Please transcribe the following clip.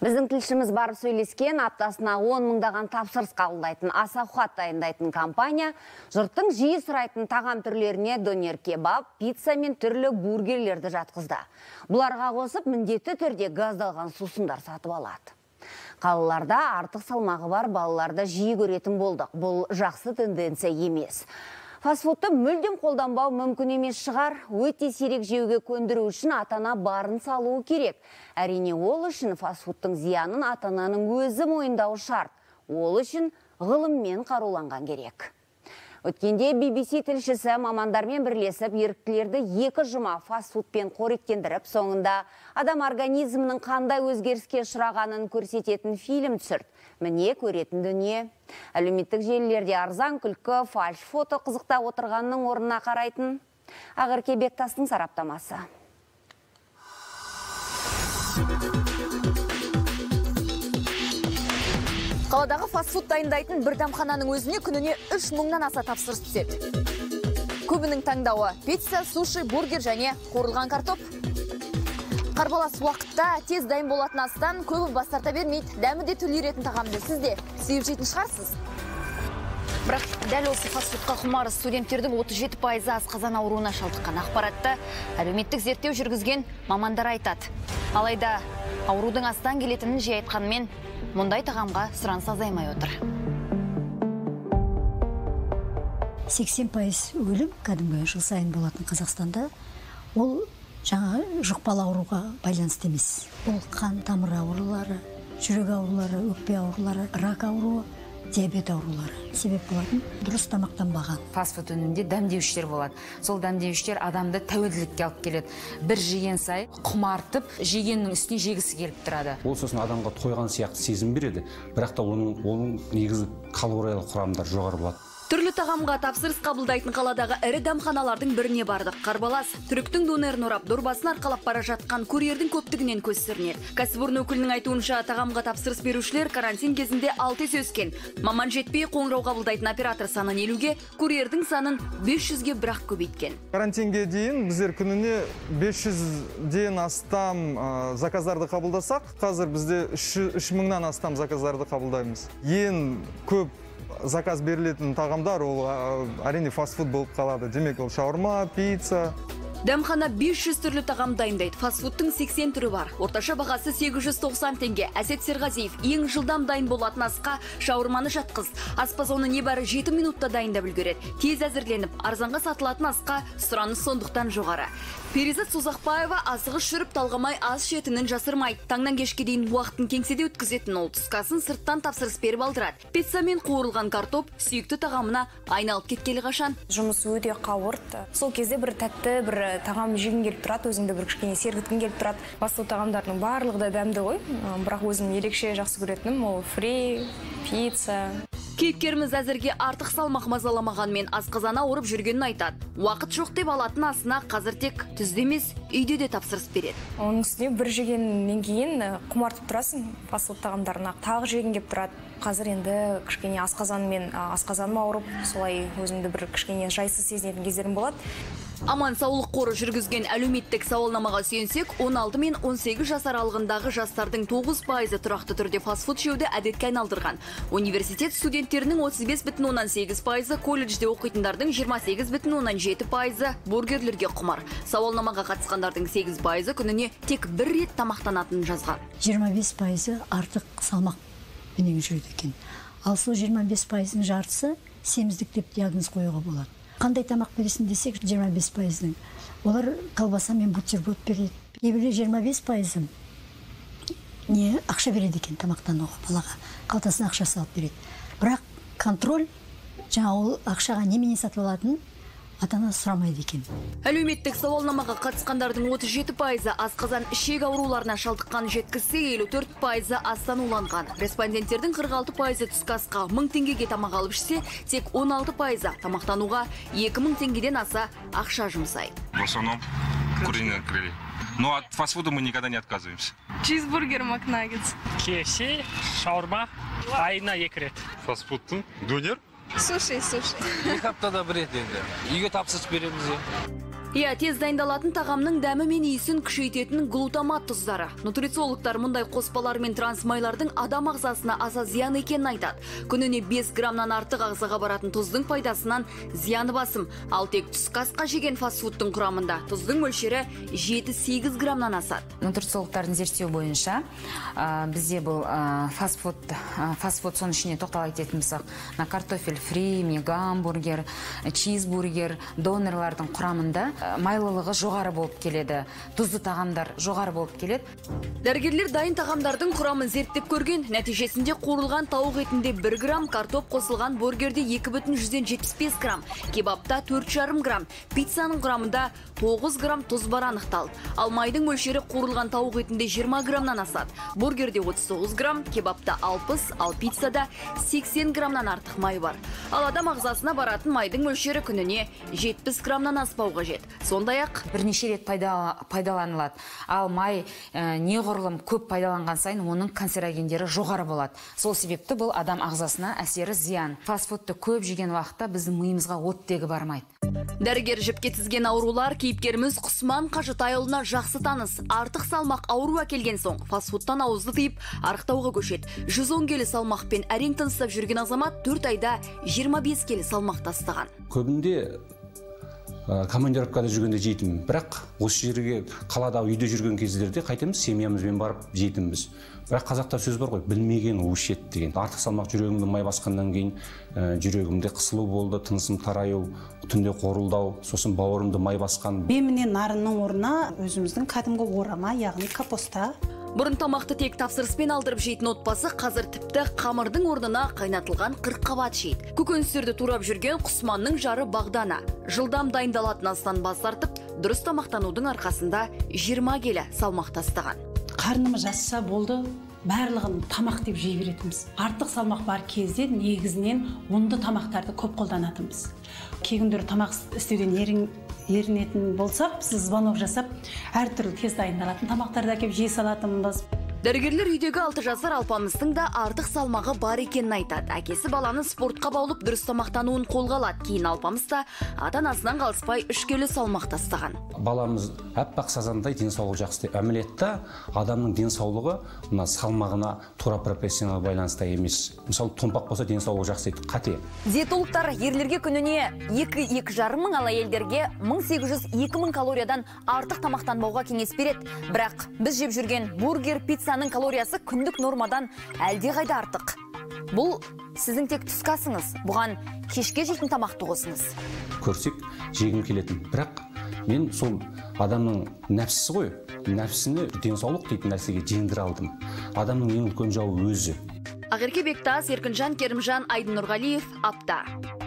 Біздің тілшіміз барып сөйлескен, аптасына 10 мыңдаған тапсырыс қабылдайтын, аса-ауқат дайындайтын компания жұрттың жиі сұрайтын тағам түрлеріне донер кебаб, пицца мен түрлі бургерлерді жатқызды. Бұларға қосып міндетті түрде газдалған сусындар сатып алады. Қалаларда артық салмағы бар балаларды жиі көретін болдық. Бұл жақсы тенденция емес. Фастфудты мүлдем қолданбау мүмкін емес шығар. Өте сирек жеуге көндіру үшін ата-ана барын салуы керек. Әрине ол үшін фастфудтың зиянын ата-ананың өзі мойындауы шарт. Ол үшін ғылыммен қаруланған керек. Өткенде BBC тілшісі мамандармен бірлесіп еріктілерді 2 жұма фастфудпен қоректендіріп, соңында адам организмінің қандай өзгеріске ұшырағанын көрсететін фильм түсірді. Міне көретін дүние. Әлеуметтік желілерде арзан күлкі, фальш фото қызықта отырғанның орнына қарайтын Ақерке Бектастың сараптамасы. Қаладағы фастфуд дайындайтын бір дәмхананың өзіне күніне 3 мыңнан аса тапсырыс түседі. Көбінің таңдауы пицца, суши, бургер және қуырылған картоп. Қарбалас уақытта тез дайын болатын астан көбі бас тарта бермейді. Дәмі де түрлеретін тағамды сіз де сүйіп жейтін шығарсыз. Бірақ дәл осы фастфудқа құмар студенттердің 37% асқазан ауруына шалдыққан. Ақпаратты әлеуметтік зерттеу жүргізген мамандар айтады. Алайда аурудың астан келетінін жиі айтқанымен, мұндай тағамға сұраныс азаймай отыр. 80% өлім кәдімгі жыл сайын болатын Қазақстанда, ол жаңа жұқпалы ауруға байланысты емес. Ол қан тамыр аурулары, жүрек аурулары, өкпе аурулары, рак ауруы, диабет аурулары себеп болатын дұрыс тамақтанбаған. Фастфуд өнімінде дәмдеуіштер болады. Сол дәмдеуіштер адамды тәуелділікке алып келеді. Бір жеген сай құмартып, жегеннің үстіне жегісі келіп тұрады. Ол сосын адамға тойған сияқты сезім береді, бірақ та оның негізі калориялық құрамдар жоғары болады. Түрлі тағамға тапсырыс қабылдайтын қаладағы ірі дәмханалардың біріне бардық. Қарбалас түріктің донерін орап, дорбасын арқалап бара жатқан курьердің көптігінен көз сүрінеді. Кәсіпорын өкілінің айтуынша, тағамға тапсырыс берушілер карантин кезінде 6 есе өскен. Маман жетпей қоңырау қабылдайтын оператор санын 50-ге, курьердің санын 500-ге бірақ көбейткен. Карантинге дейін біздер күніне 500-ден астам заказдарды қабылдасақ, қазір бізде 3 мыңнан астам заказдарды қабылдаймыз. Ең көп заказ берілетін тағамдар ол әрине фастфуд болып қалады. Демек ол шаурма, пицца. Дәмхана 500 түрлі тағам дайындайды. Фастфудтың 80 түрі бар. Орташа бағасы 890 теңге. Әсет Серғазиев ең жылдам дайын болатын асқа шаурманы жатқыз. Аспаз оны небәрі 7 минутта дайындап үлгереді. Тез әзірленіп, арзанға сатылатын асқа сұраныс сондықтан жоғары. Перизат Созақбаева асығыс жүріп талғамай ас жетінін жасырмайды. Таңнан кешке дейін уақытын кеңседе өткізетін ол түскасын сырттан тапсырыс беріп алдырады. Пицца мен қуырылған картоп сүйікті тағамына айналып кеткелі қашан. Жұмыс өте қауырт. Сол кезде бір тәтті, бір тағам жегін келіп тұрады, өзіңді бір кішкене сергіткін келіп тұрады. Фастфуд тағамдардың барлығы да дәмді ғой. Бірақ өзім ерекше жақсы көретінім ол фри, пицца. Кейіпкеріміз әзірге артық салмақ мазаламағанмен асқазаны ауырып жүргенін айтады. Уақыт жоқ деп алатын асына қазір тек түзде емес, үйде де тапсырыс береді. Оның үстіне бір жегеннен кейін құмартып тұрасың фастфуд тағамдарына. Тағы жегін келіп тұрады. Қазір енді кішкене асқазаным ауырып, солай өзімді бір кішкене жайсыз сезінетін кездерім болады. Аман саулық қоры жүргізген әлеуметтік сауалнамаға сүйенсек, 16 мен 18 жас аралығындағы жастардың 9% тұрақты түрде фастфуд жеуді әдетке айналдырған. Университет студенттерінің 35,8%, колледжде оқитындардың 28,7% бургерлерге құмар. Сауалнамаға қатысқандардың 8% күніне тек бір рет тамақтанатынын жазған. 25% артық салмақ менен жүреді екен. Ал сол 25%-ның жартысы семіздік деп диагноз қоюға болады. Қандай тамақ бересін десек, 25%-ның. Олар колбаса мен бутерброд береді. Кейбіреулер 25%-ын ақша береді екен тамақтануға, балаға. Қалтасына ақша салып береді. Бірақ контроль, жаңа ол ақшаға немене сатып алатынын ата-ана сұрамайды екен. Әлеуметтік сауалнамаға қатысқандардың 37% асқазан ішек ауруларына шалдыққан, жеткізсе 54% астан уланған. Респонденттердің 46% түскі асқа 1000 теңгеге тамақ алып ішсе, тек 16% тамақтануға 2000 теңгеден аса ақша жұмсайды. В основном куриные крылья. Но от фастфуда мы никогда не отказываемся. Чизбургер, Макнаггетс. KFC, шаурма, айына 2 рет. Фастфудтың донер? Суши. Екі аптада бір рет енді. Үйге тапсырыс береміз. Тез дайындалатын тағамның дәмі мен иісін күшейтетін глутамат тұздары. Нутрициологтар мұндай қоспалар мен трансмайлардың адам ағзасына аса зиян екенін айтады. Күніне 5 граммнан артық ағзаға баратын тұздың пайдасынан зияны басым. Ал тек түскі асқа жеген фастфудтың құрамында тұздың мөлшері 7-8 граммнан асады. Нутрициологтардың зерттеу бойынша бізде бұл фастфуд соның ішіне тоқтала кететін болсақ, картофель фри, гамбургер, чизбургер, донорлардың құрамында майлылығы жоғары болып келеді, тұзды тағамдар жоғары болып келеді. Дәрігерлер дайын тағамдардың құрамын зерттеп көрген, нәтижесінде қуырылған тауық етінде 1 грамм, картоп қосылған бургерде 2,75 грамм, кебапта 4,5 грамм, пиццаның құрамында 9 грамм тұз бар анықталды. Ал майдың мөлшері қуырылған тауық етінде 20 граммнан асады. Бургерде 39 грамм, кебапта 60, ал пиццада 80 граммнан артық май бар. Ал адам ағзасына баратын майдың мөлшері күніне 70 граммнан аспауға жет. Сондай-ақ бірнеше рет пайдаланылады. Ал май неғұрлым көп пайдаланған сайын оның канцерогендері жоғары болады. Сол себепті бұл адам ағзасына әсері зиян. Фастфудты көп жеген уақытта біздің миымызға оттегі бармайды. Дәрігер жіпке тізген аурулар кейіпкеріміз Құсман Қажытайұлына жақсы таныс. Артық салмақ ауру әкелген соң фастфудтан ауызды тыйып арықтауға көшеді. 110 келі салмақпен әрең тыныстап жүрген азамат 4 айда 25 келі салмақ тастаған. Көбінде командировкада жүргенде жейтінмін, бірақ осы жерге қалада үйде жүрген кездерде қайтеміз, семьямызбен барып жейтінбіз. Бірақ қазақта сөз бар ғой, білмеген өшет деген. Артық салмақ жүрегімді май басқаннан кейін жүрегімде қысылу болды, тынысым тараю, түнде қорылдау, сосын бауырымды май басқан. Бемінен нарының орнына өзіміздің кәдімгі орама, яғни капуста. Бұрын тамақты тек тапсырыспен алдырып жейтін отбасы қазір тіпті қамырдың орнына қайнатылған қырыққабат жейді. Көкөністерді турап жүрген Құсманның жары Бағдана жылдам дайындалатын астан бас тартып, дұрыс тамақтанудың арқасында 20 келі салмақ тастаған. Қарнымыз жасса болды, барлығын тамақ деп жей беретінбіз. Артық салмақ бар кезде негізінен ұнды тамақтарды көп қолданатынбыз. Кей күндері тамақ істеуден ерінетін болсақ, сіз звонок жасап, әртүрлі тез дайындалатын тамақтарды әкеп жей салатынбыз. Дәрігерлер үйдегі 6 жасар алпамыстың да артық салмағы бар екенін айтады. Әкесі баланы спортқа баулып дұрыс тамақтануын қолға алады. Кейін алпамыс та ата-анасынан қалыспай 3 келі салмақ тастаған. Баламыз аппақ сазандай денсаулығы жақсы. Әмелетті адамның денсаулығы мына салмағына тура пропорционал байланысты емес. Мысалы, томпақ болса денсаулығы жақсы дейді. Қате. Диетологтар ерлерге күніне 2-2,5 мың, ал әйелдерге 1800-2000 калориядан артық тамақтанбауға кеңес береді. Бірақ біз жеп жүрген бургер, пиццаның калориясы күндік нормадан әлде қайда артық. Бұл сіздің тек түскі асыңыз. Бұған кешке жейтін тамақты қосыңыз. Көрсек, жегім келетін. Бірақ мен сол адамның нәпсісі ғой, нәпсісіне денсаулық дейтін нәрсеге жеңдіре алдым. Адамның ең үлкен жауы өзі. Ақерке Бектас, Еркінжан Керімжан, Айдын Нұрғалиев, Апта.